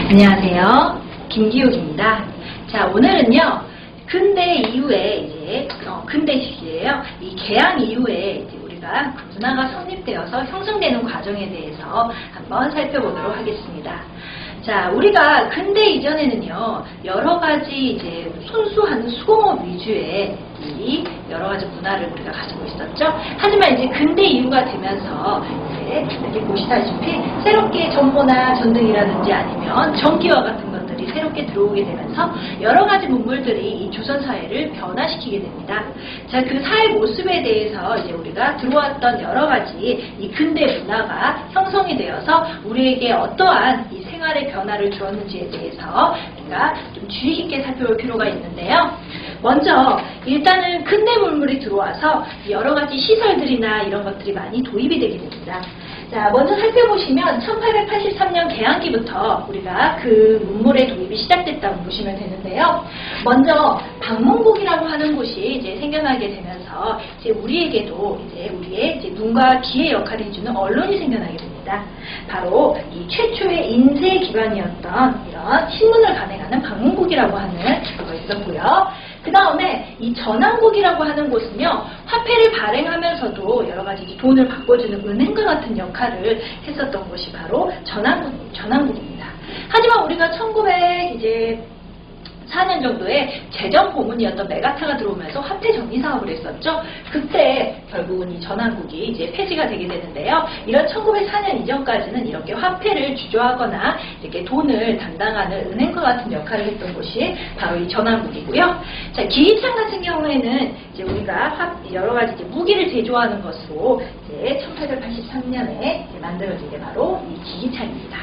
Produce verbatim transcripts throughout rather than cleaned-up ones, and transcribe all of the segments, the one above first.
안녕하세요. 김기욱입니다. 자, 오늘은요, 근대 이후에 이제, 어, 근대 시기예요. 이 개항 이후에 이제 우리가 문화가 성립되어서 형성되는 과정에 대해서 한번 살펴보도록 하겠습니다. 자, 우리가 근대 이전에는요, 여러 가지 이제 순수한 수공업 위주의 이 여러 가지 문화를 우리가 가지고 있었죠. 하지만 이제 근대 이후가 되면서 이제 이렇게 보시다시피 새롭게 전보나 전등이라든지 아니면 전기와 같은 것들이 새롭게 들어오게 되면서 여러 가지 문물들이 이 조선 사회를 변화시키게 됩니다. 자, 그 사회 모습에 대해서 이제 우리가 들어왔던 여러 가지 이 근대 문화가 형성이 되어서 우리에게 어떠한 이 생활의 변화를 주었는지에 대해서 우리가 좀 주의 깊게 살펴볼 필요가 있는데요. 먼저 일단은 근대 문물이 들어와서 여러 가지 시설들이나 이런 것들이 많이 도입이 되게 됩니다. 자, 먼저 살펴보시면 천팔백팔십삼 년 개항기부터 우리가 그 문물의 도입이 시작됐다고 보시면 되는데요. 먼저 방문곡이라고 하는 곳이 이제 생겨나게 되면서 이제 우리에게도 이제 우리의 이제 눈과 귀의 역할을 해주는 언론이 생겨나게 됩니다. 바로 이 최초의 인쇄 기반이었던 이런 신문을 간행하는 방문곡이라고 하는 그거 있었고요. 그 다음에 이 전환국이라고 하는 곳은요, 화폐를 발행하면서도 여러 가지 돈을 바꿔주는 은행과 같은 역할을 했었던 곳이 바로 전환국, 전환국입니다. 하지만 우리가 천구백 이제 사 년 정도에 재정 고문이었던 메가타가 들어오면서 화폐 정리 사업을 했었죠. 그때 결국은 이 전환국이 이제 폐지가 되게 되는데요. 이런 천구백사 년 이전까지는 이렇게 화폐를 주조하거나 이렇게 돈을 담당하는 은행과 같은 역할을 했던 곳이 바로 이 전환국이고요. 자, 기기창 같은 경우에는 이제 우리가 여러 가지 이제 무기를 제조하는 것으로 이제 천팔백팔십삼 년에 이제 만들어진 게 바로 이 기기창입니다.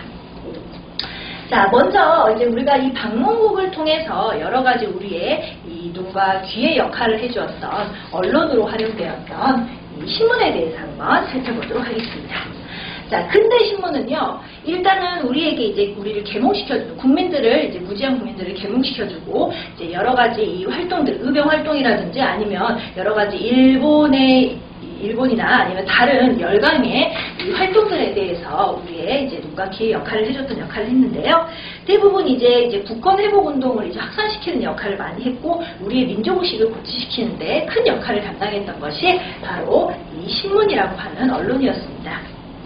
자, 먼저 이제 우리가 이 방문국을 통해서 여러 가지 우리의 이 눈과 귀의 역할을 해주었던 언론으로 활용되었던 이 신문에 대해서 한번 살펴보도록 하겠습니다. 자, 근대 신문은요, 일단은 우리에게 이제 우리를 계몽시켜주고, 국민들을, 이제 무지한 국민들을 계몽시켜주고, 이제 여러 가지 이 활동들, 의병 활동이라든지 아니면 여러 가지 일본의 일본이나 아니면 다른 열강의 이 활동들에 대해서 우리의 이제 눈과 귀의 역할을 해줬던 역할을 했는데요. 대부분 이제 이제 국권 회복 운동을 이제 확산시키는 역할을 많이 했고, 우리의 민족의식을 고취시키는데 큰 역할을 담당했던 것이 바로 이 신문이라고 하는 언론이었습니다.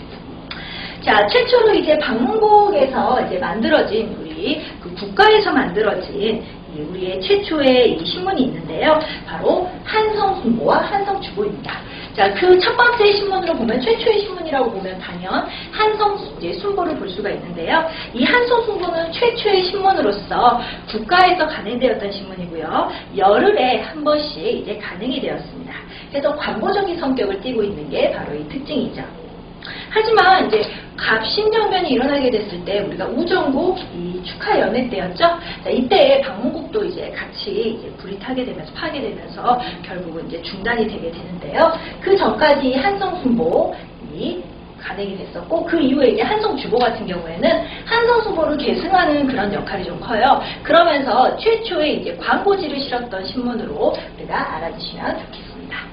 자, 최초로 이제 방문국에서 이제 만들어진 우리 그 국가에서 만들어진 이 우리의 최초의 이 신문이 있는데요. 바로 한성순보와 한성주보입니다. 자, 그 첫 번째 신문으로 보면, 최초의 신문이라고 보면 단연 한성순보를 볼 수가 있는데요. 이 한성순보는 최초의 신문으로서 국가에서 간행되었던 신문이고요. 열흘에 한 번씩 이제 간행이 되었습니다. 그래서 광고적인 성격을 띠고 있는 게 바로 이 특징이죠. 하지만 이제 갑신정변이 일어나게 됐을 때 우리가 우정국 이 축하 연회 때였죠. 자, 이때 방문국도 이제 같이 이제 불이 타게 되면서 파괴되면서 결국은 이제 중단이 되게 되는데요. 그 전까지 한성순보이 간행이 됐었고, 그 이후에 이제 한성주보 같은 경우에는 한성순보를 계승하는 그런 역할이 좀 커요. 그러면서 최초의 이제 광고지를 실었던 신문으로 우리가 알아두시면 좋겠습니다.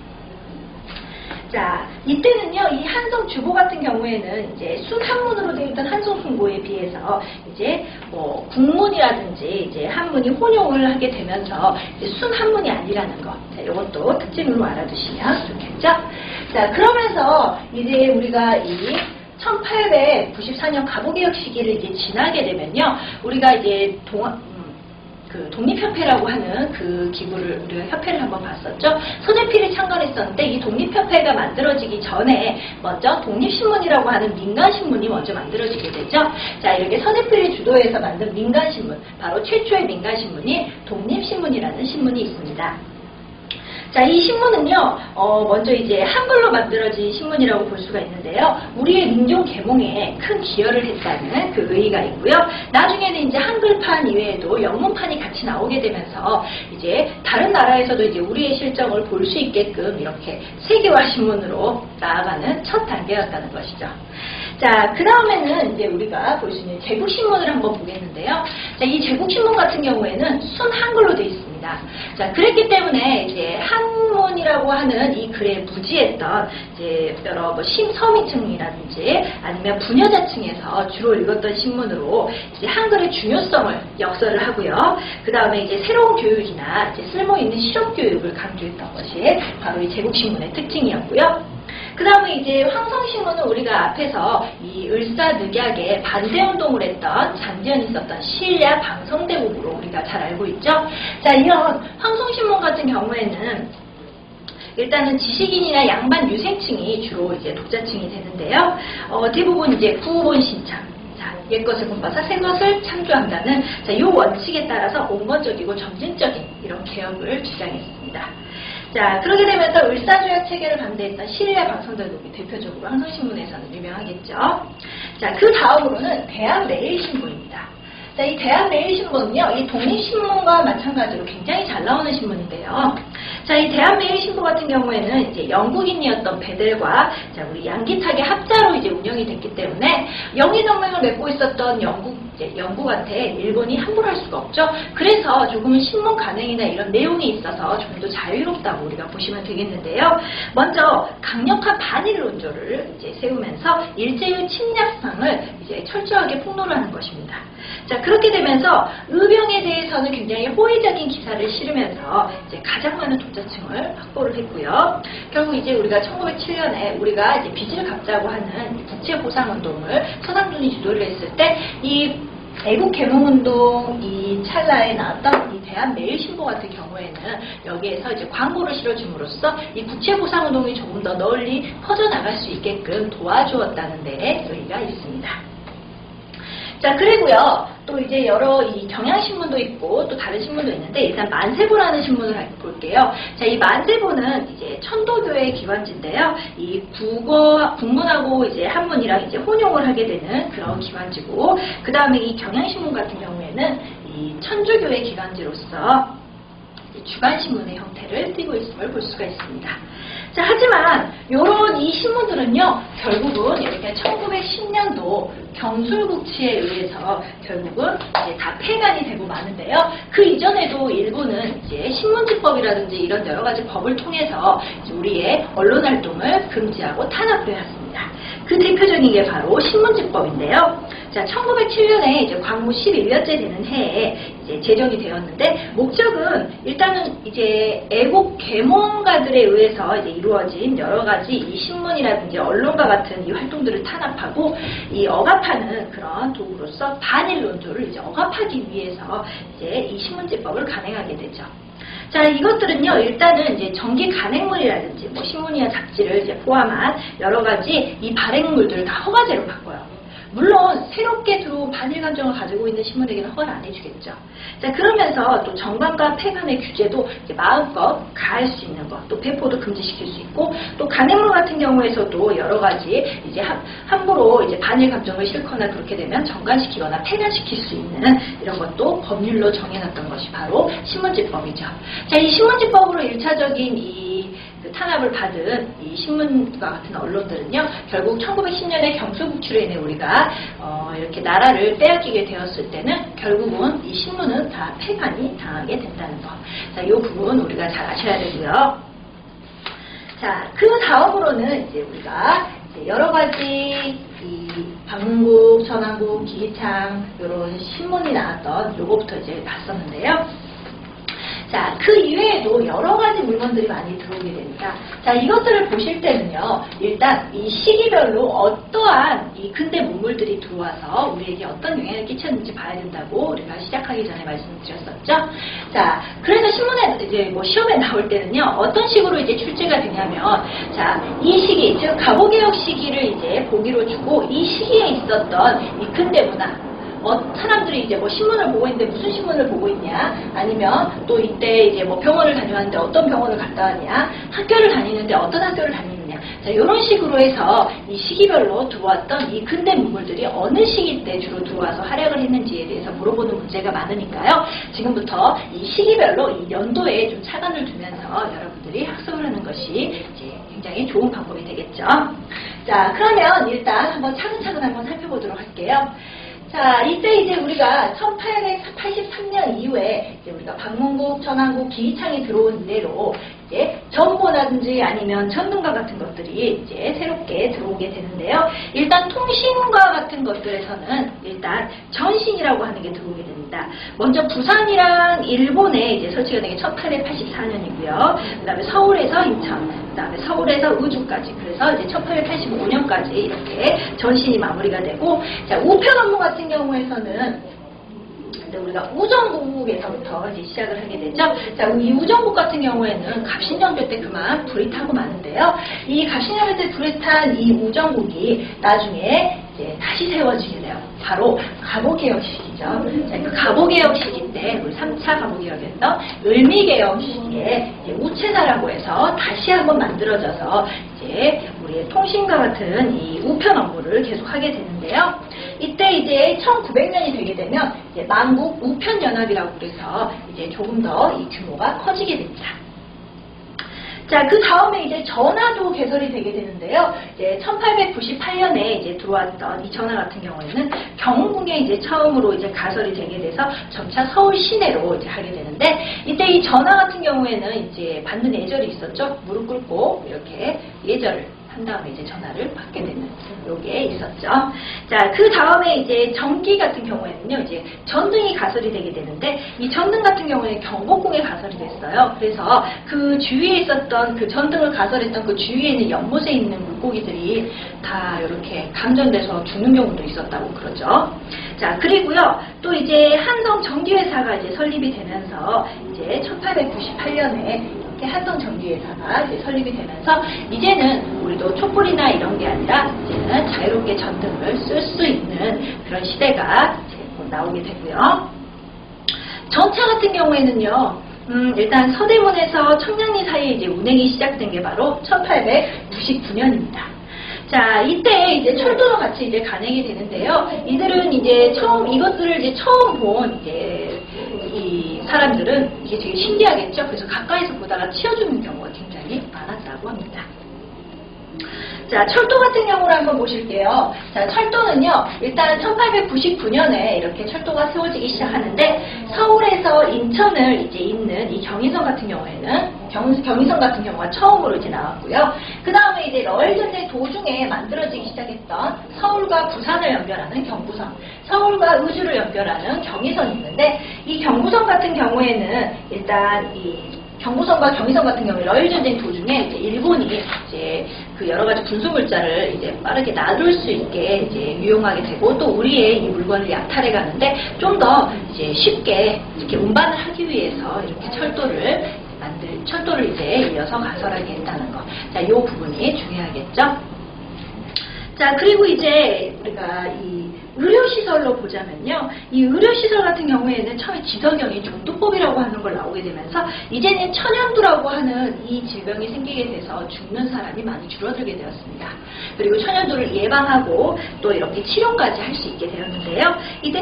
자, 이때는요, 이 한성주보 같은 경우에는 이제 순한문으로 되어 있던 한성순보에 비해서 이제 뭐 국문이라든지 이제 한문이 혼용을 하게 되면서 이제 순한문이 아니라는 것, 자, 이것도 특징으로 알아두시면 좋겠죠. 자, 그러면서 이제 우리가 이 천팔백구십사 년 갑오개혁 시기를 이제 지나게 되면요, 우리가 이제 동아 그 독립협회라고 하는 그 기구를 우리가 협회를 한번 봤었죠. 서재필이 창건했었는데 이 독립협회가 만들어지기 전에 먼저 독립신문이라고 하는 민간신문이 먼저 만들어지게 되죠. 자, 이렇게 서재필이 주도해서 만든 민간신문, 바로 최초의 민간신문이 독립신문이라는 신문이 있습니다. 자, 이 신문은요, 어, 먼저 이제 한글로 만들어진 신문이라고 볼 수가 있는데요. 우리의 민족 계몽에 큰 기여를 했다는 그 의의가 있고요. 나중에는 이제 한글판 이외에도 영문판이 같이 나오게 되면서 이제 다른 나라에서도 이제 우리의 실정을 볼 수 있게끔 이렇게 세계화 신문으로 나아가는 첫 단계였다는 것이죠. 자, 그 다음에는 이제 우리가 볼 수 있는 제국신문을 한번 보겠는데요. 자, 이 제국신문 같은 경우에는 순 한글로 되어 있습니다. 있습니다. 자, 그랬기 때문에 이제 한문이라고 하는 이 글에 무지했던 이제 여러 뭐 심서민층이라든지 아니면 부녀자층에서 주로 읽었던 신문으로 이제 한글의 중요성을 역설을 하고요. 그 다음에 이제 새로운 교육이나 이제 쓸모 있는 실험 교육을 강조했던 것이 바로 이 제국신문의 특징이었고요. 그 다음에 이제 황성신문은 우리가 앞에서 이 을사늑약에 반대운동을 했던 장기현이 썼던 신랴 방성대국으로 우리가 잘 알고 있죠. 자, 이런 황성신문 같은 경우에는 일단은 지식인이나 양반 유생층이 주로 이제 독자층이 되는데요. 어, 대부분 이제 구본 신참. 옛것을 본받아 새것을 창조한다는 자, 이 원칙에 따라서 온건적이고 점진적인 이런 개혁을 주장했습니다. 자, 그렇게 되면서 을사조약 체계를 반대했던 신랴 방성대국이 대표적으로 황성신문에서는 유명하겠죠. 자, 그 다음으로는 대한매일신문입니다. 자, 이 대한매일신문은요, 이 독립신문과 마찬가지로 굉장히 잘 나오는 신문인데요. 자, 이 대한매일신문 같은 경우에는 이제 영국인이었던 베델과 자, 우리 양기탁의 합자로 이제 운영이 됐기 때문에 영의정맥을 맺고 있었던 영국, 이제 영국한테 일본이 함부로 할 수가 없죠. 그래서 조금은 신문 간행이나 이런 내용이 있어서 좀 더 자유롭다고 우리가 보시면 되겠는데요. 먼저 강력한 반일 논조를 이제 세우면서 일제의 침략상을 이제 철저하게 폭로를 하는 것입니다. 자, 그렇게 되면서 의병에 대해서는 굉장히 호의적인 기사를 실으면서 이제 가장 많은 독자층을 확보를 했고요. 결국 이제 우리가 천구백칠 년에 우리가 이제 빚을 갚자고 하는 국제 보상 운동을 서당준이 주도를 했을 때 이 애국 개몽운동 이 찰나에 나왔던 이 대한매일신보 같은 경우에는 여기에서 이제 광고를 실어줌으로써 이 국제 보상 운동이 조금 더 널리 퍼져나갈 수 있게끔 도와주었다는 데에 의의가 있습니다. 자, 그리고요, 또 이제 여러 이 경향신문도 있고 또 다른 신문도 있는데 일단 만세보라는 신문을 볼게요. 자, 이 만세보는 이제 천도교의 기관지인데요. 이 국어, 국문하고 이제 한문이랑 이제 혼용을 하게 되는 그런 기관지고, 그 다음에 이 경향신문 같은 경우에는 이 천주교의 기관지로서 주간신문의 형태를 띠고 있음을 볼 수가 있습니다. 자, 하지만 요런 이 신문들은요, 결국은 이렇게 천구백십 년도 경술국치에 의해서 결국은 이제 다 폐간이 되고 마는데요. 그 이전에도 일본은 이제 신문지법이라든지 이런 여러 가지 법을 통해서 이제 우리의 언론 활동을 금지하고 탄압을 해왔습니다. 그 대표적인 게 바로 신문지법인데요. 자, 천구백칠 년에 이제 광무 십일 년째 되는 해에 이제 제정이 되었는데, 목적은 일단은 이제 애국 계몽가들에 의해서 이제 이루어진 여러 가지 이 신문이라든지 언론과 같은 이 활동들을 탄압하고 이 억압하는 그런 도구로서 반일 논조를 이제 억압하기 위해서 이제 이 신문지법을 간행하게 되죠. 자, 이것들은요, 일단은 이제 정기 간행물이라든지 뭐 신문이나 잡지를 이제 포함한 여러 가지 이 발행물들을 다 허가제로 바꿔요. 물론 새롭게 들어온 반일 감정을 가지고 있는 신문에게는 허가를 안 해주겠죠. 자, 그러면서 또 정관과 폐간의 규제도 이제 마음껏 가할 수 있는 것, 또 배포도 금지시킬 수 있고, 또 간행물 같은 경우에서도 여러 가지 이제 함, 함부로 이제 반일 감정을 싣거나 그렇게 되면 정관시키거나 폐간시킬 수 있는 이런 것도 법률로 정해놨던 것이 바로 신문지법이죠. 자, 이 신문지법으로 일차적인 이 그 탄압을 받은 이 신문과 같은 언론들은요, 결국 천구백십 년에 경술국치로 인해 우리가 어, 이렇게 나라를 빼앗기게 되었을 때는 결국은 이 신문은 다 폐간이 당하게 된다는 것. 자, 이 부분 우리가 잘 아셔야 되고요. 자, 그 다음으로는 이제 우리가 이제 여러 가지 이 방문국, 천안국, 기기창 이런 신문이 나왔던 요거부터 이제 봤었는데요. 자, 그 이외에도 여러 가지 물건들이 많이 들어오게 됩니다. 자, 이것들을 보실 때는요, 일단 이 시기별로 어떠한 이 근대 문물들이 들어와서 우리에게 어떤 영향을 끼쳤는지 봐야 된다고 우리가 시작하기 전에 말씀을 드렸었죠. 자, 그래서 신문에 이제 뭐 시험에 나올 때는요, 어떤 식으로 이제 출제가 되냐면, 자, 이 시기, 즉 가보개혁 시기를 이제 보기로 주고 이 시기에 있었던 이 근대 문화, 어, 사람들이 이제 뭐 신문을 보고 있는데 무슨 신문을 보고 있냐, 아니면 또 이때 이제 뭐 병원을 다녀왔는데 어떤 병원을 갔다 왔냐, 학교를 다니는데 어떤 학교를 다니느냐. 자, 이런 식으로 해서 이 시기별로 들어왔던 이 근대 문물들이 어느 시기 때 주로 들어와서 활약을 했는지에 대해서 물어보는 문제가 많으니까요. 지금부터 이 시기별로 이 연도에 좀 차관을 두면서 여러분들이 학습을 하는 것이 이제 굉장히 좋은 방법이 되겠죠. 자, 그러면 일단 한번 차근차근 한번 살펴보도록 할게요. 자, 이때 이제 우리가 천팔백팔십삼 년 이후에 이제 우리가 방문국, 천안국, 기이창이 들어온 이래로 이제 전보라든지 아니면 전등과 같은 것들이 이제 새롭게 들어오게 되는데요. 일단 통신과 같은 것들에서는 일단 전신이라고 하는 게 들어오게 됩니다. 먼저 부산이랑 일본에 이제 설치가 된 게 천팔백팔십사 년이고요. 그 다음에 서울에서 인천, 그 다음에 서울에서 의주까지, 그래서 이제 천팔백팔십오 년까지 이렇게 전신이 마무리가 되고, 자, 우편 업무 같은 경우에서는 우리가 우정국에서부터 이제 시작을 하게 되죠. 자, 이 우정국 같은 경우에는 갑신정변 때 그만 불이 타고 마는데요. 이 갑신정변 때 불이 탄 이 우정국이 나중에 이제 다시 세워지게 돼요. 바로 갑오개혁 시기죠. 자, 그 갑오개혁 시기 때 우리 삼 차 갑오개혁에서 을미개혁 시기에 이제 우체사라고 해서 다시 한번 만들어져서 이제 우리의 통신과 같은 이 우편 업무를 계속하게 되는데요. 이때 이제 천구백 년이 되게 되면 이제 만국 우편연합이라고 그래서 이제 조금 더 이 규모가 커지게 됩니다. 자, 그 다음에 이제 전화도 개설이 되게 되는데요. 이제 천팔백구십팔 년에 이제 들어왔던 이 전화 같은 경우에는 경궁에 이제 처음으로 이제 가설이 되게 돼서 점차 서울 시내로 이제 하게 되는데, 이때 이 전화 같은 경우에는 이제 받는 예절이 있었죠. 무릎 꿇고 이렇게 예절을 한 다음에 이제 전화를 받게 되는 요게 있었죠. 자, 그 다음에 이제 전기 같은 경우에는요, 이제 전등이 가설이 되게 되는데, 이 전등 같은 경우에는 경복궁에 가설이 됐어요. 그래서 그 주위에 있었던 그 전등을 가설했던 그 주위에 있는 연못에 있는 물고기들이 다 이렇게 감전돼서 죽는 경우도 있었다고 그러죠. 자, 그리고요, 또 이제 한성 전기회사가 이제 설립이 되면서 이제 천팔백구십팔 년에 한성 전기회사가 이제 설립이 되면서 이제는 우리도 촛불이나 이런 게 아니라 이제는 자유롭게 전등을 쓸 수 있는 그런 시대가 이제 나오게 되고요. 전차 같은 경우에는요, 음, 일단 서대문에서 청량리 사이에 이제 운행이 시작된 게 바로 천팔백구십구 년입니다. 자, 이때 이제 철도와 같이 이제 간행이 되는데요. 이들은 이제 처음, 이것들을 이제 처음 본 이제 이 사람들은 이게 되게 신기하겠죠. 그래서 가까이서 보다가 치워주는 경우가 굉장히 많았다고 합니다. 자, 철도 같은 경우를 한번 보실게요. 자, 철도는요, 일단 천팔백구십구 년에 이렇게 철도가 세워지기 시작하는데, 서울에서 인천을 이제 잇는 이 경의선 같은 경우에는, 경, 경의선 같은 경우가 처음으로 이제 나왔고요. 그 다음에 이제 러일전쟁 도중에 만들어지기 시작했던 서울과 부산을 연결하는 경부선, 서울과 의주를 연결하는 경의선이 있는데, 이 경부선 같은 경우에는 일단 이 경부선과 경의선 같은 경우에 러일전쟁 도중에 이제 일본이 이제 그 여러 가지 군수물자를 이제 빠르게 놔둘 수 있게 이제 유용하게 되고, 또 우리의 이 물건을 약탈해 가는데 좀 더 이제 쉽게 이렇게 운반을 하기 위해서 이렇게 철도를 만들, 철도를 이제 이어서 가설하게 했다는 거. 자, 이 부분이 중요하겠죠? 자, 그리고 이제 우리가 이 의료시설로 보자면요. 이 의료시설 같은 경우에는 처음에 지덕영이 종두법이라고 하는 걸 나오게 되면서 이제는 천연두라고 하는 이 질병이 생기게 돼서 죽는 사람이 많이 줄어들게 되었습니다. 그리고 천연두를 예방하고 또 이렇게 치료까지 할 수 있게 되었는데요. 이때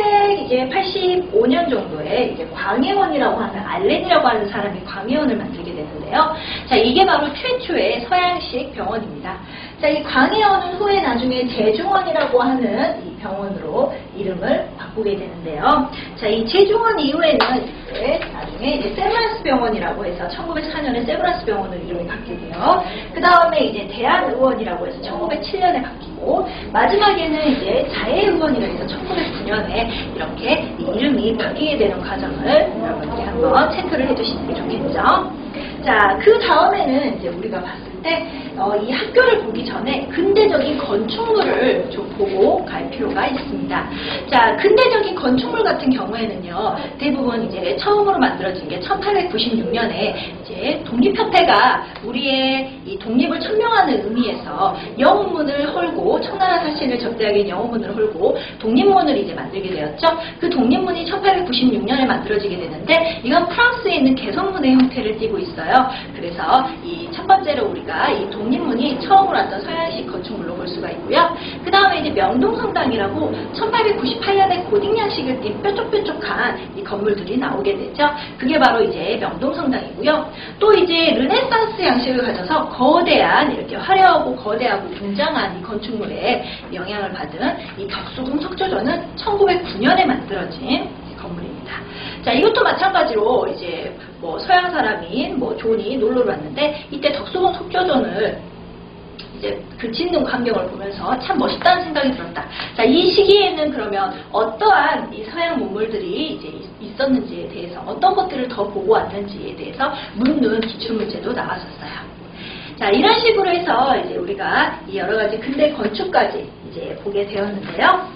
천팔백팔십오 년 정도에 이제 광해원이라고 하는 알렌이라고 하는 사람이 광해원을 만들게 되는데요. 자, 이게 바로 최초의 서양식 병원입니다. 자, 이 광해원은 후에 나중에 제중원이라고 하는 이 병원으로 이름을 바꾸게 되는데요. 자, 이 제중원 이후에는 이제 나중에 이제 세브란스 병원이라고 해서 천구백사 년에 세브란스 병원으로 이름이 바뀌고요. 그 다음에 이제 대한의원이라고 해서 천구백칠 년에 바뀌고, 마지막에는 이제 자해의원이라고 해서 천구백구 년에 이렇게 이름이 바뀌게 되는 과정을 여러분들이 한번 체크를 해두시는 게 좋겠죠. 자, 그 다음에는 이제 우리가 봤을 때, 어, 이 학교를 보기 전에 근대적인 건축물을 좀 보고 갈 필요가 있습니다. 자, 근대적인 건축물 같은 경우에는요, 대부분 이제 처음으로 만들어진 게 천팔백구십육 년에 이제 독립협회가 우리의 이 독립을 천명하는 의미에서 영웅문을 헐고, 청나라 사신을 접대하기 위한 영웅문을 헐고 독립문을 이제 만들게 되었죠. 그 독립문이 천팔백구십육 년에 만들어지게 되는데, 이건 프랑스에 있는 개선문의 형태를 띠고 있어요. 그래서 이 첫 번째로 우리가 이 독립문이 처음으로 왔던 서양식 건축물로 볼 수가 있고요. 그 그 다음에 이제 명동성당이라고 천팔백구십팔 년에 고딕 양식을 띈 뾰족뾰족한 이 건물들이 나오게 되죠. 그게 바로 이제 명동성당이고요. 또 이제 르네상스 양식을 가져서 거대한 이렇게 화려하고 거대하고 웅장한 이 건축물에 영향을 받은 이 덕수궁 석조전은 천구백구 년에 만들어진 건물입니다. 자, 이것도 마찬가지로 이제 뭐 서양 사람인 뭐 존이 놀러 왔는데 이때 덕수궁 석조전을 이제 그 짓는 광경을 보면서 참 멋있다는 생각이 들었다. 자, 이 시기에는 그러면 어떠한 이 서양 문물들이 이제 있었는지에 대해서 어떤 것들을 더 보고 왔는지에 대해서 묻는 기출문제도 나왔었어요. 자, 이런 식으로 해서 이제 우리가 이 여러 가지 근대 건축까지 이제 보게 되었는데요.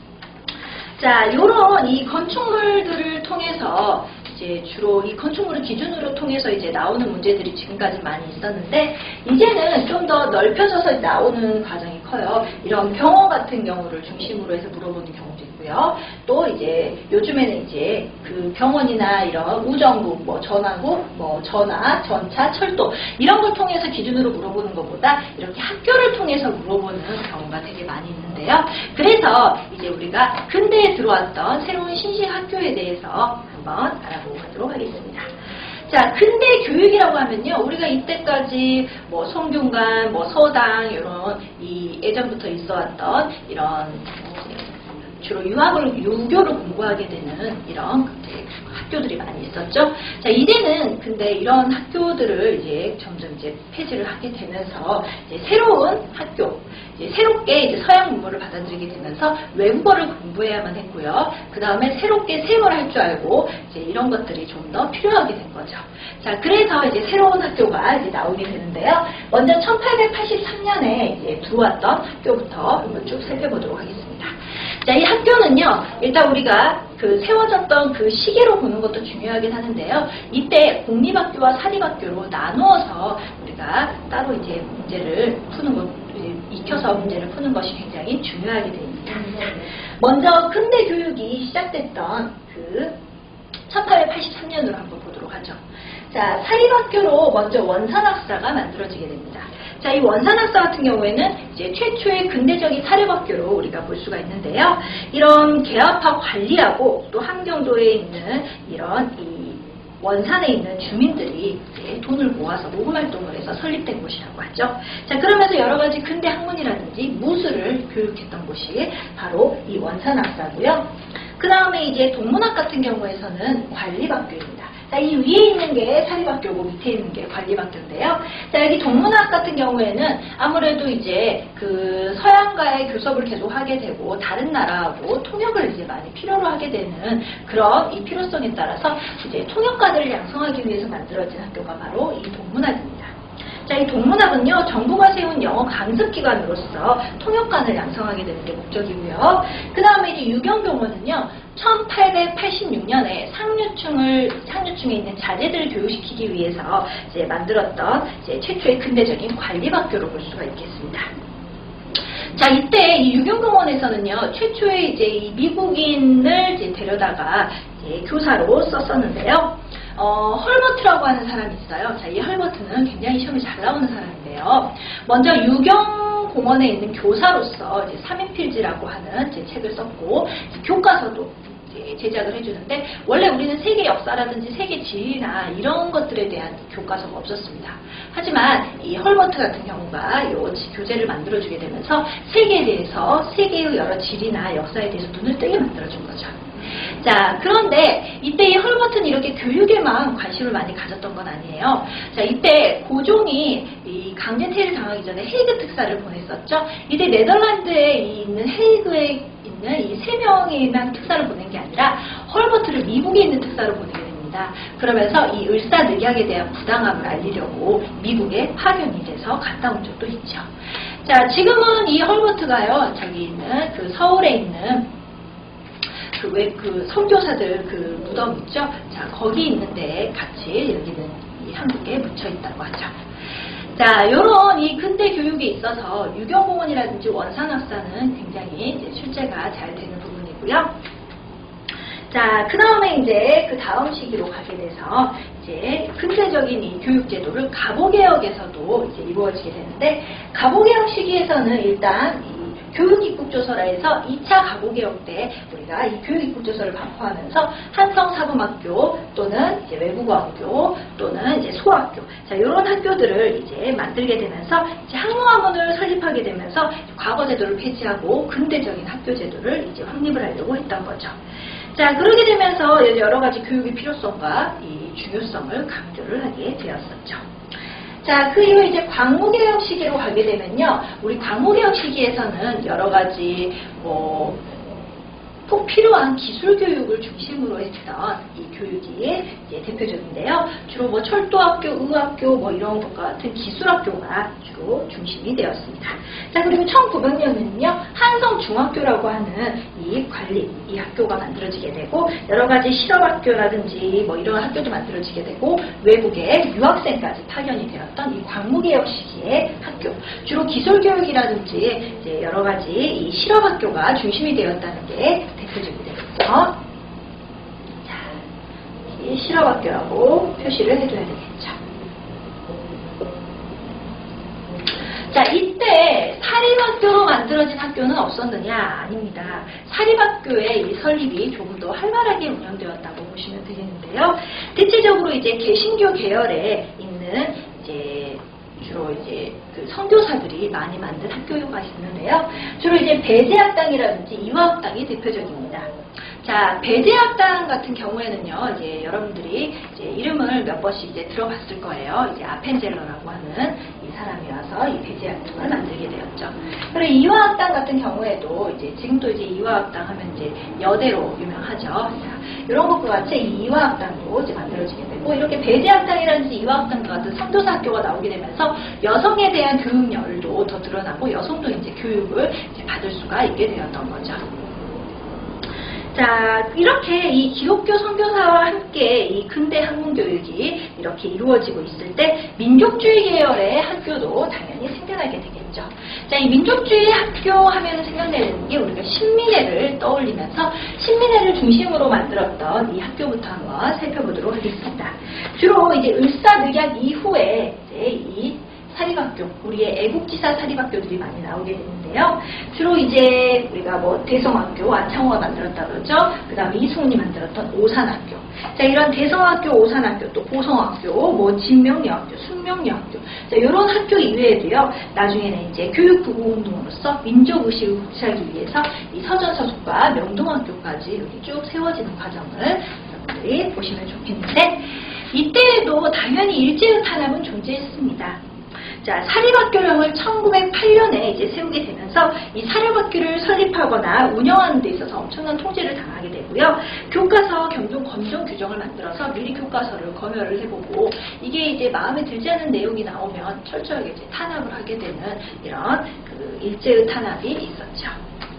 자, 요런 이 건축물들을 통해서 이제 주로 이 건축물을 기준으로 통해서 이제 나오는 문제들이 지금까지 많이 있었는데, 이제는 좀 더 넓혀져서 나오는 과정이 커요. 이런 병원 같은 경우를 중심으로 해서 물어보는 경우도 있고요. 또 이제 요즘에는 이제 그 병원이나 이런 우정국, 뭐 전화국, 뭐 전화, 전차, 철도 이런 걸 통해서 기준으로 물어보는 것보다 이렇게 학교를 통해서 물어보는 경우가 되게 많이 있는데요. 그래서 이제 우리가 근대에 들어왔던 새로운 신식 학교에 대해서 한번 알아보도록 하겠습니다. 자, 근대 교육이라고 하면요, 우리가 이때까지 뭐 성균관, 뭐 서당 이런 이 예전부터 있어왔던 이런 주로 유학을 유교를 공부하게 되는 이런 학교들이 많이 있었죠. 자, 이제는 근데 이런 학교들을 이제 점점 이제 폐지를 하게 되면서 이제 새로운 학교, 이제 새롭게 이제 서양 문물을 받아들이게 되면서 외국어를 공부해야만 했고요. 그 다음에 새롭게 세무를 할 줄 알고 이제 이런 것들이 좀 더 필요하게 된 거죠. 자, 그래서 이제 새로운 학교가 이제 나오게 되는데요. 먼저 천팔백팔십삼 년에 이제 들어왔던 학교부터 한번 쭉 살펴보도록 하겠습니다. 자, 이 학교는요, 일단 우리가 그 세워졌던 그 시기로 보는 것도 중요하긴 하는데요. 이때 공립학교와 사립학교로 나누어서 우리가 따로 이제 문제를 푸는 것, 익혀서 문제를 푸는 것이 굉장히 중요하게 됩니다. 먼저 근대 교육이 시작됐던 그 천팔백팔십삼 년으로 한번 보도록 하죠. 자, 사립학교로 먼저 원산학사가 만들어지게 됩니다. 자, 이 원산학사 같은 경우에는 이제 최초의 근대적인 사립학교로 우리가 볼 수가 있는데요. 이런 개업학 관리하고 또 함경도에 있는 이런 이 원산에 있는 주민들이 이제 돈을 모아서 모금 활동을 해서 설립된 곳이라고 하죠. 자, 그러면서 여러 가지 근대 학문이라든지 무술을 교육했던 곳이 바로 이 원산학사고요. 그 다음에 이제 동문학 같은 경우에서는 관리학교입니다. 자, 이 위에 있는 게 사립학교고 밑에 있는 게 관리학교인데요. 자, 여기 동문학 같은 경우에는 아무래도 이제 그 서양과의 교섭을 계속 하게 되고 다른 나라하고 통역을 이제 많이 필요로 하게 되는 그런 이 필요성에 따라서 이제 통역가들을 양성하기 위해서 만들어진 학교가 바로 이 동문학입니다. 자, 이 동문학은요, 정부가 세운 영어 강습기관으로서 통역관을 양성하게 되는 게 목적이고요. 그 다음에 이제 유경교원은요, 천팔백팔십육 년에 상류층을, 상류층에 있는 자제들을 교육시키기 위해서 이제 만들었던 이제 최초의 근대적인 관리학교로 볼 수가 있겠습니다. 자, 이때 이 유경공원에서는요, 최초의 이제 이 미국인을 이제 데려다가 이제 교사로 썼었는데요. 어, 헐버트라고 하는 사람이 있어요. 자, 이 헐버트는 굉장히 시험에 잘 나오는 사람인데요. 먼저 유경공원에 있는 교사로서 이제 삼인필지라고 하는 제 책을 썼고, 교과서도 제작을 해주는데, 원래 우리는 세계 역사라든지 세계 지리나 이런 것들에 대한 교과서가 없었습니다. 하지만 이 헐버트 같은 경우가 이 교재를 만들어주게 되면서 세계에 대해서, 세계의 여러 지리나 역사에 대해서 눈을 뜨게 만들어준 거죠. 자, 그런데 이때 이 헐버트는 이렇게 교육에만 관심을 많이 가졌던 건 아니에요. 자, 이때 고종이 이 강제퇴를 당하기 전에 헤이그 특사를 보냈었죠. 이때 네덜란드에 있는 헤이그에 있는 이 세 명이만 특사를 보낸 게 아니라 헐버트를 미국에 있는 특사로 보내게 됩니다. 그러면서 이 을사늑약에 대한 부당함을 알리려고 미국에 파견이 돼서 갔다 온 적도 있죠. 자, 지금은 이 헐버트가요, 저기 있는 그 서울에 있는 그 왜 그 선교사들 그 무덤 있죠? 자, 거기 있는데 같이 여기는 이 한국에 묻혀 있다고 하죠. 자, 요런 이 근대 교육에 있어서 유경공원이라든지 원산학사는 굉장히 이제 출제가 잘 되는 부분이고요. 자, 그 다음에 이제 그 다음 시기로 가게 돼서 이제 근대적인 이 교육제도를 가보개혁에서도 이제 이루어지게 되는데, 가보개혁 시기에서는 일단 이 교육입국조서라해서 이 차 가구개혁 때 우리가 이 교육입국조서를 발표하면서 한성사범학교 또는 이제 외국어학교 또는 이제 소학교, 자 이런 학교들을 이제 만들게 되면서 이제 학문화문을 설립하게 되면서 과거제도를 폐지하고 근대적인 학교제도를 이제 확립을 하려고 했던 거죠. 자, 그러게 되면서 여러 가지 교육의 필요성과 이 중요성을 강조를 하게 되었었죠. 자, 그 이후에 이제 광무개혁 시기로 가게 되면요, 우리 광무개혁 시기에서는 여러 가지 뭐 꼭 필요한 기술 교육을 중심으로 했던 이 교육이 이제 대표적인데요. 주로 뭐 철도학교, 의학교 뭐 이런 것과 같은 기술학교가 주로 중심이 되었습니다. 자, 그리고 천구백 년에는요, 한성중학교라고 하는 이 관리, 이 학교가 만들어지게 되고, 여러 가지 실업학교라든지 뭐 이런 학교도 만들어지게 되고, 외국에 유학생까지 파견이 되었던 이 광무개혁 시기의 학교, 주로 기술교육이라든지 이제 여러 가지 이 실업학교가 중심이 되었다는 게 대표적이 되겠죠. 자, 이 실업학교라고 표시를 해줘야 되겠죠. 자, 이때 사립학교로 만들어진 학교는 없었느냐? 아닙니다. 사립학교의 이 설립이 조금 더 활발하게 운영되었다고 보시면 되겠는데요. 대체적으로 이제 개신교 계열에 있는 이제 주로 이제 그 선교사들이 많이 만든 학교가 있는데요. 주로 이제 배제학당이라든지 이화학당이 대표적입니다. 자, 배제학당 같은 경우에는요, 이제 여러분들이 이제 이름을 몇 번씩 이제 들어봤을 거예요. 이제 아펜젤러라고 하는 이 사람이 와서 이 배제학당을 만들게 되었죠. 그리고 이화학당 같은 경우에도 이제 지금도 이제 이화학당 하면 이제 여대로 유명하죠. 자, 이런 것과 같이 이 이화학당도 이제 만들어지게 되고, 이렇게 배제학당이라든지 이화학당 같은 선교사 학교가 나오게 되면서 여성에 대한 교육열도 더 드러나고 여성도 이제 교육을 이제 받을 수가 있게 되었던 거죠. 자, 이렇게 이 기독교 선교사와 함께 이 근대 학문교육이 이렇게 이루어지고 있을 때 민족주의 계열의 학교도 당연히 생겨나게 되겠죠. 자, 이 민족주의 학교 하면 생각나는 게 우리가 신민회를 떠올리면서 신민회를 중심으로 만들었던 이 학교부터 한번 살펴보도록 하겠습니다. 주로 이제 을사늑약 이후에 이제 이 사립학교, 우리의 애국지사 사립학교들이 많이 나오게 되는데요. 주로 이제 우리가 뭐 대성학교, 안창호가 만들었다 그러죠. 그 다음에 이승훈이 만들었던 오산학교. 자, 이런 대성학교, 오산학교, 또 보성학교, 뭐 진명여학교, 숙명여학교. 자, 이런 학교 이외에도요, 나중에는 이제 교육부흥운동으로서 민족의식을 구체하기 위해서 이 서전서숙과 명동학교까지 이렇게 쭉 세워지는 과정을 여러분들이 보시면 좋겠는데, 이때에도 당연히 일제의 탄압은 존재했습니다. 자, 사립학교령을 천구백팔 년에 이제 세우게 되면서 이 사립학교를 설립하거나 운영하는 데 있어서 엄청난 통제를 당하게 되고요. 교과서 겸종 검정 규정을 만들어서 미리 교과서를 검열을 해보고, 이게 이제 마음에 들지 않은 내용이 나오면 철저하게 이제 탄압을 하게 되는 이런 그 일제의 탄압이 있었죠.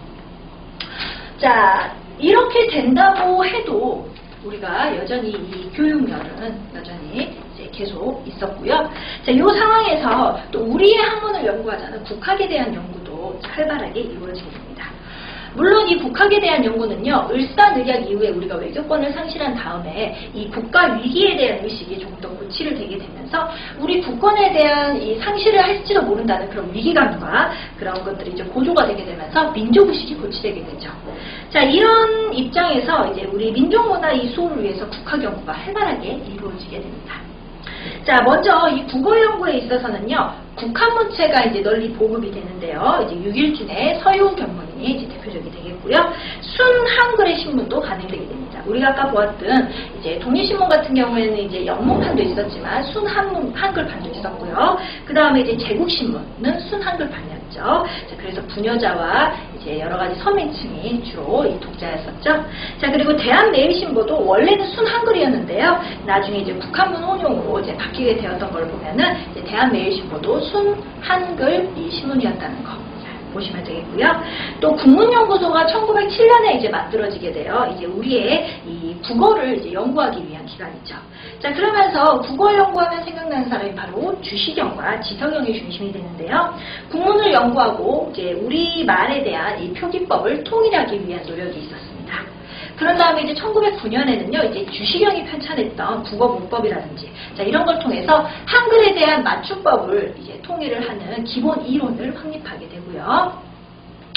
자, 이렇게 된다고 해도 우리가 여전히 이 교육열은 여전히 이제 계속 있었고요. 자, 이 상황에서 또 우리의 학문을 연구하자는 국학에 대한 연구도 활발하게 이루어지게 됩니다. 물론 이 국학에 대한 연구는요, 을사늑약 이후에 우리가 외교권을 상실한 다음에 이 국가 위기에 대한 의식이 조금 더 고취를 되게 되면서 우리 국권에 대한 이 상실을 할지도 모른다는 그런 위기감과 그런 것들이 이제 고조가 되게 되면서 민족의식이 고취되게 되죠. 자, 이런 입장에서 이제 우리 민족문화 이 수호를 위해서 국학 연구가 활발하게 이루어지게 됩니다. 자, 먼저 이 국어 연구에 있어서는요, 국한문체가 이제 널리 보급이 되는데요. 이제 육일준의 서유훈 견문이 이제 대표적이 되겠고요. 순한글의 신문도 가능되게 됩니다. 우리가 아까 보았던 이제 독립신문 같은 경우에는 이제 영문판도 있었지만 순한문 한글판도 있었고요. 그 다음에 이제 제국신문은 순한글판이었죠. 자, 그래서 부녀자와 이제 여러 가지 서민층이 주로 이 독자였었죠. 자, 그리고 대한매일신보도 원래는 순한글이었는데요. 나중에 이제 국한문 혼용으로 이제 바뀌게 되었던 걸 보면은 이제 대한매일신보도 순한글 이 신문이었다는 거 보시면 되겠고요. 또 국문연구소가 천구백칠 년에 이제 만들어지게 돼요. 이제 우리의 이 국어를 이제 연구하기 위한 기관이죠. 자, 그러면서 국어 연구하면 생각나는 사람이 바로 주시경과 지성영이 중심이 되는데요. 국문을 연구하고 이제 우리 말에 대한 이 표기법을 통일하기 위한 노력이 있었습니다. 그런 다음에 이제 천구백구 년에는요, 이제 주시경이 편찬했던 국어 문법이라든지, 자, 이런 걸 통해서 한글에 대한 맞춤법을 이제 통일을 하는 기본 이론을 확립하게 되고요.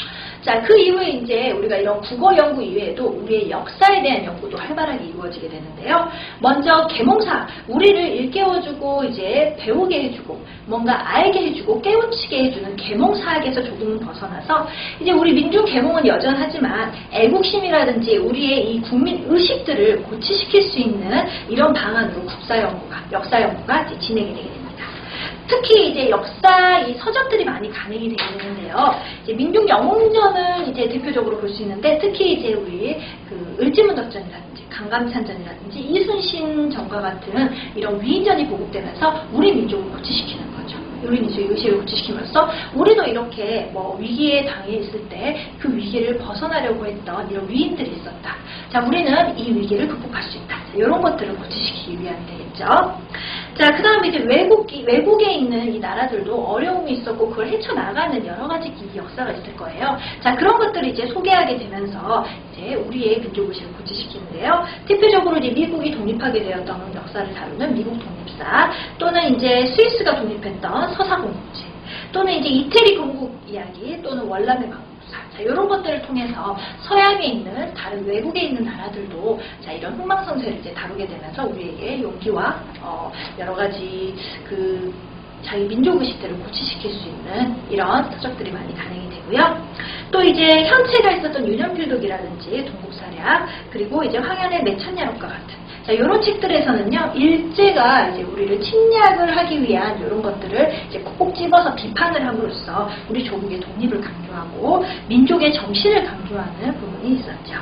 자, 그 이후에 이제 우리가 이런 국어 연구 이외에도 우리의 역사에 대한 연구도 활발하게 이루어지게 되는데요. 먼저 계몽사, 우리를 일깨워주고 이제 배우게 해주고 뭔가 알게 해주고 깨우치게 해주는 계몽사학에서 조금은 벗어나서 이제 우리 민중 계몽은 여전하지만 애국심이라든지 우리의 이 국민 의식들을 고취시킬 수 있는 이런 방안으로 국사 연구가, 역사 연구가 이제 진행이 되게 됩니다. 특히 이제 역사 이 서적들이 많이 간행이 되게 되는데요. 이제 민중 영웅전을 이제 대표적으로 볼 수 있는데 특히 이제 우리 그 을지문덕전이라든지 강감찬전이라든지 이순신 전과 같은 이런 위인전이 보급되면서 우리 민족을 고취시키는 거죠. 우리 민족의 의식을 고취시키면서 우리도 이렇게 뭐 위기에 당해 있을 때 그 위기를 벗어나려고 했던 이런 위인들이 있었다. 자, 우리는 이 위기를 극복할 수 있다. 자, 이런 것들을 고취시키기 위한 되겠죠. 자, 그 다음에 이제 외국, 외국에 있는 이 나라들도 어려움이 있었고 그걸 헤쳐나가는 여러 가지 역사가 있을 거예요. 자, 그런 것들을 이제 소개하게 되면서 이제 우리의 민족의식을 고취시키는데요. 대표적으로 이제 미국이 독립하게 되었던 역사를 다루는 미국 독립사, 또는 이제 스위스가 독립했던 서사공국제, 또는 이제 이태리 건국 이야기, 또는 월남의 건국사. 자, 이런 것들을 통해서 서양에 있는 다른 외국에 있는 나라들도 자, 이런 흥망성쇠를 이제 다루게 되면서 우리에게 용기와 어, 여러 가지 그 자기 민족의식들을 고취시킬 수 있는 이런 서적들이 많이 간행이 되고요. 또 이제 현체가 있었던 윤연필독이라든지 동국사략, 그리고 이제 황현의 매천야록과 같은 자, 이런 책들에서는요, 일제가 이제 우리를 침략을 하기 위한 이런 것들을 이제 콕콕 집어서 비판을 함으로써 우리 조국의 독립을 강조하고 민족의 정신을 강조하는 부분이 있었죠.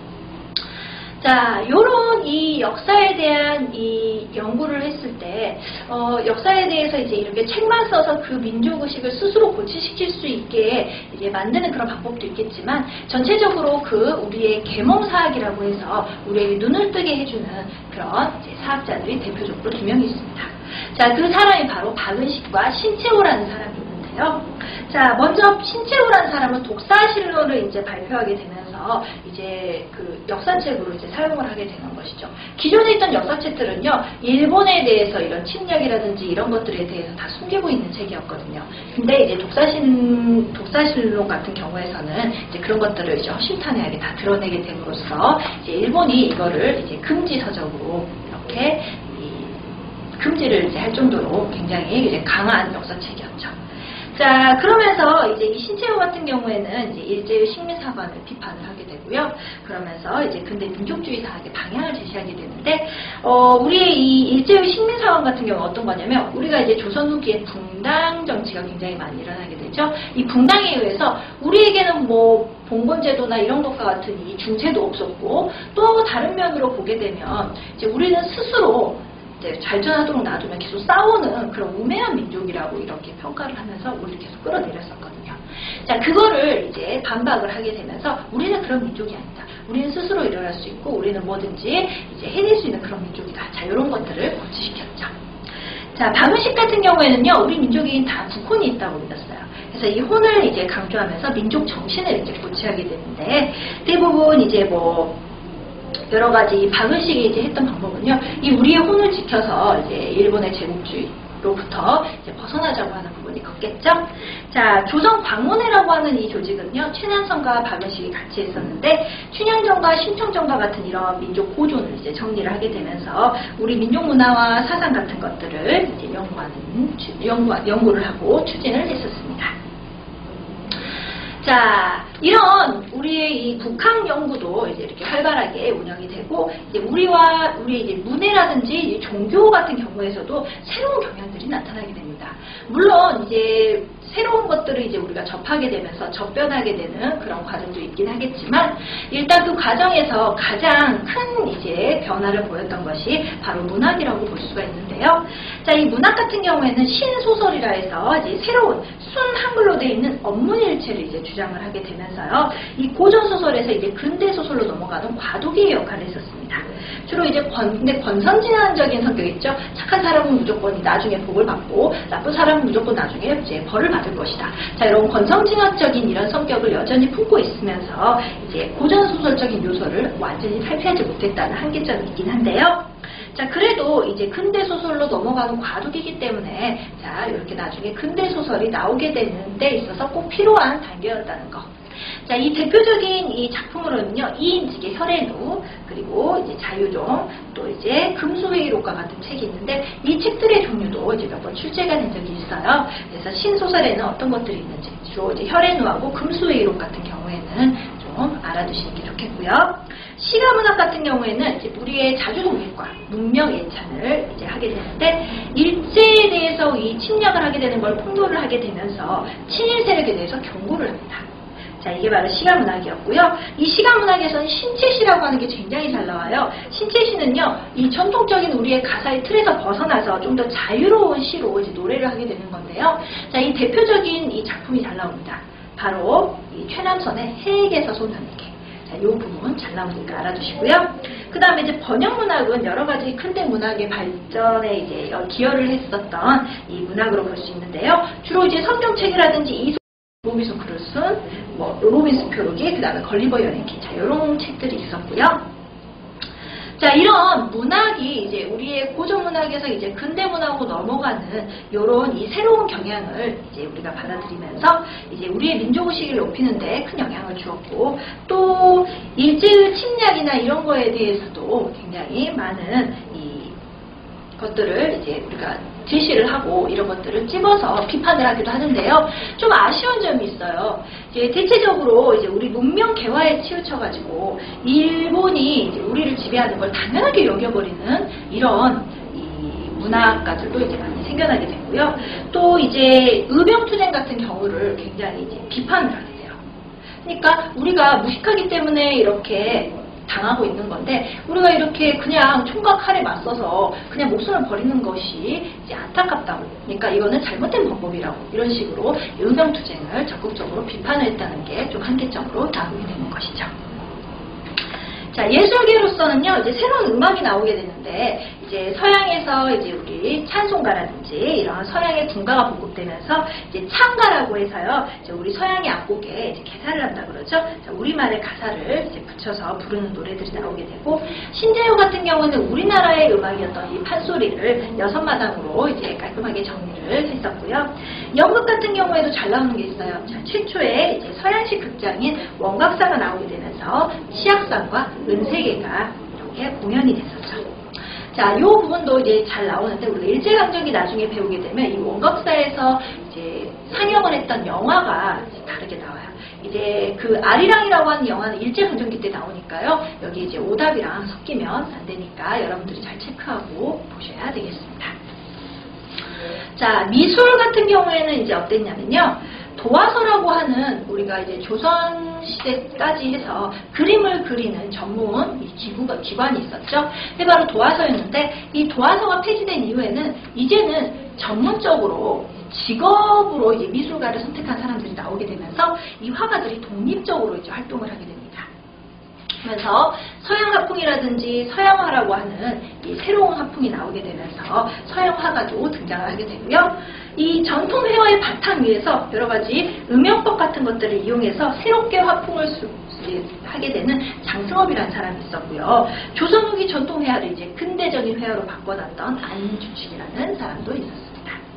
자, 요런 이 역사에 대한 이 연구를 했을 때, 어, 역사에 대해서 이제 이렇게 책만 써서 그 민족의식을 스스로 고취시킬 수 있게 이제 만드는 그런 방법도 있겠지만, 전체적으로 그 우리의 계몽사학이라고 해서 우리에게 눈을 뜨게 해주는 그런 이제 사학자들이 대표적으로 두 명이 있습니다. 자, 그 사람이 바로 박은식과 신채호라는 사람이 있는데요. 자, 먼저 신채호라는 사람은 독사실론을 이제 발표하게 되면서 이제 그 역사책으로 이제 사용을 하게 되는 것이죠. 기존에 있던 역사책들은요, 일본에 대해서 이런 침략이라든지 이런 것들에 대해서 다 숨기고 있는 책이었거든요. 근데 이제 독사실, 독사실론 같은 경우에서는 이제 그런 것들을 이제 허심탄회하게 다 드러내게 됨으로써 이제 일본이 이거를 이제 금지 서적으로 이렇게 이 금지를 이제 할 정도로 굉장히 이제 강한 역사책이었죠. 자, 그러면서 이제 이 신채호 같은 경우에는 이제 일제의 식민사관을 비판을 하게 되고요. 그러면서 이제 근대 민족주의 사학의 방향을 제시하게 되는데, 어, 우리의 이 일제의 식민사관 같은 경우는 어떤 거냐면, 우리가 이제 조선 후기에 붕당 정치가 굉장히 많이 일어나게 되죠. 이 붕당에 의해서 우리에게는 뭐 봉건제도나 이런 것과 같은 이 중세도 없었고, 또 다른 면으로 보게 되면 이제 우리는 스스로 잘전하도록 놔두면 계속 싸우는 그런 우매한 민족이라고 이렇게 평가를 하면서 우리를 계속 끌어내렸었거든요. 자, 그거를 이제 반박을 하게 되면서 우리는 그런 민족이 아니다. 우리는 스스로 일어날 수 있고 우리는 뭐든지 이제 해낼 수 있는 그런 민족이다. 자, 이런 것들을 고취시켰죠. 자, 박은식 같은 경우에는요, 우리 민족이 다 두 혼이 있다고 믿었어요. 그래서 이 혼을 이제 강조하면서 민족 정신을 이제 고취하게 되는데, 대부분 이제 뭐 여러 가지 박은식이 이제 했던 방법은요, 이 우리의 혼을 지켜서 이제 일본의 제국주의로부터 이제 벗어나자고 하는 부분이 컸겠죠. 자, 조선 광문회라고 하는 이 조직은요, 최난선과 박은식이 같이 했었는데, 춘향전과 심청전과 같은 이런 민족 고존을 이제 정리를 하게 되면서 우리 민족 문화와 사상 같은 것들을 이제 연구하는 연구 연구를 하고 추진을 했었습니다. 자, 이런 우리의 이 국학 연구도 이제 이렇게 활발하게 운영이 되고, 이제 우리와 우리 이제 문해라든지 종교 같은 경우에서도 새로운 경향들이 나타나게 됩니다. 물론 이제 새로운 것들을 이제 우리가 접하게 되면서 접변하게 되는 그런 과정도 있긴 하겠지만, 일단 그 과정에서 가장 큰 이제 변화를 보였던 것이 바로 문학이라고 볼 수가 있는데요. 자, 이 문학 같은 경우에는 신소설이라 해서 이제 새로운 순 한글로 되어 있는 언문일체를 이제 주장을 하게 되면서요, 이 고전 소설에서 이제 근대 소설로 넘어가는 과도기의 역할을 했었습니다. 주로 이제 권, 근데 권선징악적인 성격이 있죠. 착한 사람은 무조건 나중에 복을 받고 나쁜 사람은 무조건 나중에 이제 벌을 받을 것이다. 자, 이런 권선징악적인 이런 성격을 여전히 품고 있으면서 이제 고전 소설적인 요소를 완전히 탈피하지 못했다는 한계점이 있긴 한데요. 자, 그래도 이제 근대 소설로 넘어가는 과도기이기 때문에 자, 이렇게 나중에 근대 소설이 나오게 되는 데 있어서 꼭 필요한 단계였다는 거. 자, 이 대표적인 이 작품으로는요, 이인직의 혈앤우, 그리고 이제 자유종, 또 이제 금수회의록과 같은 책이 있는데, 이 책들의 종류도 이제 몇 번 출제가 된 적이 있어요. 그래서 신소설에는 어떤 것들이 있는지, 주로 이제 혈앤우하고 금수회의록 같은 경우에는 좀 알아두시는 게 좋겠고요. 시가문학 같은 경우에는 이제 우리의 자주독립과 문명 예찬을 이제 하게 되는데, 일제에 대해서 이 침략을 하게 되는 걸 폭로를 하게 되면서 친일 세력에 대해서 경고를 합니다. 자, 이게 바로 시가문학이었고요. 이 시가문학에서는 신체시라고 하는 게 굉장히 잘 나와요. 신체시는요, 이 전통적인 우리의 가사의 틀에서 벗어나서 좀 더 자유로운 시로 이제 노래를 하게 되는 건데요. 자, 이 대표적인 이 작품이 잘 나옵니다. 바로 이 최남선의 해에게서 소년에게. 자, 이 부분 잘 나오니까 알아두시고요. 그 다음에 이제 번역문학은 여러 가지 큰대 문학의 발전에 이제 기여를 했었던 이 문학으로 볼 수 있는데요. 주로 이제 성경책이라든지 이 로빈슨 크루슨, 뭐 로빈슨 표류기, 그 다음에 걸리버 여행기, 자, 이런 책들이 있었고요. 자, 이런 문학이 이제 우리의 고전 문학에서 이제 근대 문학으로 넘어가는 이런 이 새로운 경향을 이제 우리가 받아들이면서 이제 우리의 민족의식을 높이는데 큰 영향을 주었고, 또 일제의 침략이나 이런 거에 대해서도 굉장히 많은 이 것들을 이제 우리가 제시를 하고 이런 것들을 찝어서 비판을 하기도 하는데요. 좀 아쉬운 점이 있어요. 이제 대체적으로 이제 우리 문명 개화에 치우쳐가지고 일본이 이제 우리를 지배하는 걸 당연하게 여겨버리는 이런 이 문학가들도 이제 많이 생겨나게 되고요. 또 이제 의병투쟁 같은 경우를 굉장히 이제 비판을 하게 돼요. 그러니까 우리가 무식하기 때문에 이렇게 당하고 있는 건데, 우리가 이렇게 그냥 총과 칼에 맞서서 그냥 목숨을 버리는 것이 이제 안타깝다고, 그러니까 이거는 잘못된 방법이라고, 이런 식으로 의병투쟁을 적극적으로 비판을 했다는 게 좀 한계점으로 나오게 되는 것이죠. 자, 예술계로서는요, 이제 새로운 음악이 나오게 되는데, 이제 서양에서 이제 우리 찬송가라든지 이런 서양의 군가가 보급되면서 이제 창가라고 해서요, 이제 우리 서양의 악곡에 이제 개사를 한다 그러죠. 자, 우리말의 가사를 이제 붙여서 부르는 노래들이 나오게 되고, 신재호 같은 경우는 우리나라의 음악이었던 이 판소리를 여섯 마당으로 이제 깔끔하게 정리를 했었고요. 연극 같은 경우에도 잘 나오는 게 있어요. 자, 최초의 이제 서양식 극장인 원각사가 나오게 되면서 시악산과 은세계가 이렇게 공연이 됐었죠. 자, 이 부분도 이제 잘 나오는데, 우리가 일제강점기 나중에 배우게 되면 이 원각사에서 이제 상영을 했던 영화가 이제 다르게 나와요. 이제 그 아리랑이라고 하는 영화는 일제강점기 때 나오니까요. 여기 이제 오답이랑 섞이면 안 되니까 여러분들이 잘 체크하고 보셔야 되겠습니다. 자, 미술 같은 경우에는 이제 어땠냐면요. 도화서라고 하는 우리가 이제 조선시대까지 해서 그림을 그리는 전문 이 기구가, 기관이 있었죠. 그게 바로 도화서였는데, 이 도화서가 폐지된 이후에는 이제는 전문적으로 직업으로 이제 미술가를 선택한 사람들이 나오게 되면서 이 화가들이 독립적으로 이제 활동을 하게 됩니다. 그래서 서양 화풍이라든지 서양화라고 하는 이 새로운 화풍이 나오게 되면서 서양 화가도 등장을 하게 되고요. 이 전통 회화의 바탕 위에서 여러 가지 음역법 같은 것들을 이용해서 새롭게 화풍을 수, 하게 되는 장승업이라는 사람이 있었고요. 조선 후기 전통 회화를 이제 근대적인 회화로 바꿔놨던 안주칙이라는 사람도 있었습니다.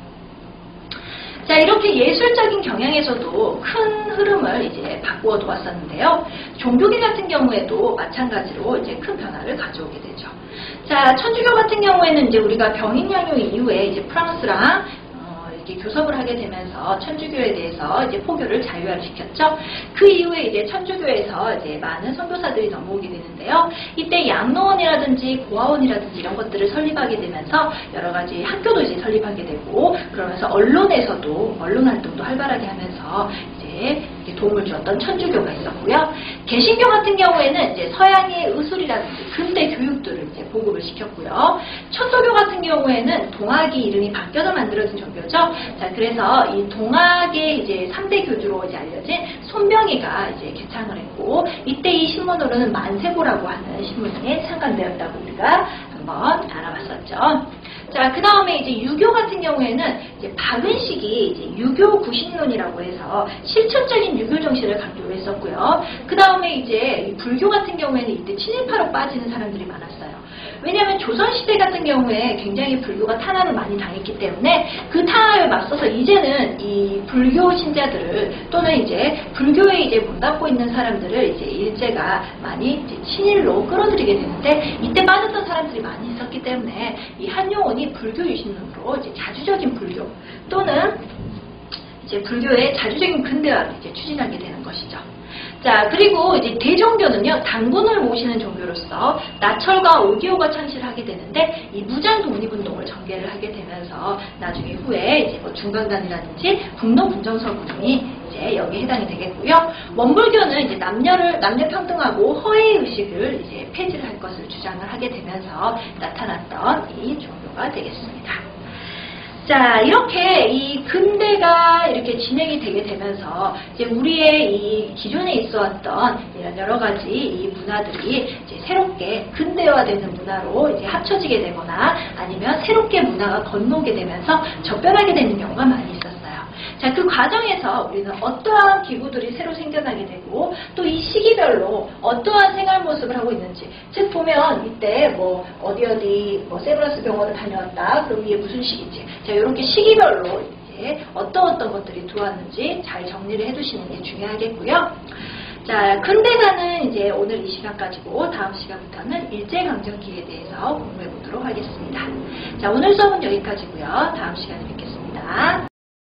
자, 이렇게 예술적인 경향에서도 큰 흐름을 이제 바꾸어 두었었는데요. 종교계 같은 경우에도 마찬가지로 이제 큰 변화를 가져오게 되죠. 자, 천주교 같은 경우에는 이제 우리가 병인양요 이후에 이제 프랑스랑 교섭을 하게 되면서 천주교에 대해서 이제 포교를 자유화를 시켰죠. 그 이후에 이제 천주교에서 이제 많은 선교사들이 넘어오게 되는데요. 이때 양로원이라든지 고아원이라든지 이런 것들을 설립하게 되면서 여러 가지 학교도 이제 설립하게 되고, 그러면서 언론에서도 언론 활동도 활발하게 하면서 이제 도움을 주었던 천주교가 있었고요. 개신교 같은 경우에는 이제 서양의 의술이라든지 근대 교육들을 이제 보급을 시켰고요. 천도교 같은 경우에는 동학이 이름이 바뀌어서 만들어진 종교죠. 자, 그래서 이 동학의 이제 삼 대 교주로 이제 알려진 손병희가 이제 개창을 했고, 이때 이 신문으로는 만세고라고 하는 신문에 창간되었다고 우리가 한번 알아봤었죠. 자, 그 다음에 이제 유교 같은 경우에는 이제 박은식이 이제 유교 구신론이라고 해서 실천적인 유교 정신을 강조를 했었고요. 그 다음에 이제 불교 같은 경우에는 이때 친일파로 빠지는 사람들이 많았어요. 왜냐하면 조선시대 같은 경우에 굉장히 불교가 탄압을 많이 당했기 때문에 그 탄압에 맞서서 이제는 이 불교 신자들을 또는 이제 불교에 이제 문 닫고 있는 사람들을 이제 일제가 많이 이제 친일로 끌어들이게 되는데 이때 빠졌던 사람들이 많이 있었기 때문에 이 한용운이 불교 유신으로 이제 자주적인 불교 또는 이제 불교의 자주적인 근대화를 이제 추진하게 되는 것이죠. 자, 그리고 이제 대종교는요, 당군을 모시는 종교로서 나철과 오기오가 창시를 하게 되는데, 이 무장 독립운동을 전개를 하게 되면서, 나중에 후에 이제 뭐 중강단이라든지 국론 분정서 운동이 이제 여기에 해당이 되겠고요. 원불교는 이제 남녀를, 남녀 평등하고 허의 의식을 이제 폐지를 할 것을 주장을 하게 되면서 나타났던 이 종교가 되겠습니다. 자, 이렇게 이 근대가 이렇게 진행이 되게 되면서 이제 우리의 이 기존에 있어왔던 이런 여러 가지 이 문화들이 이제 새롭게 근대화되는 문화로 이제 합쳐지게 되거나 아니면 새롭게 문화가 건너오게 되면서 접변하게 되는 경우가 많이 있었어요. 자, 그 과정에서 우리는 어떠한 기구들이 새로 생겨나게 되고 또 이 시기별로 어떠한 생활 모습을 하고 있는지, 즉 보면 이때 뭐 어디 어디 뭐 세브란스 병원을 다녀왔다, 그럼 이게 무슨 시기지? 자, 이렇게 시기별로 이제 어떤 어떤 것들이 들어왔는지 잘 정리를 해두시는 게 중요하겠고요. 자, 근대사는 이제 오늘 이 시간까지고 다음 시간부터는 일제강점기에 대해서 공부해 보도록 하겠습니다. 자, 오늘 수업은 여기까지고요. 다음 시간에 뵙겠습니다.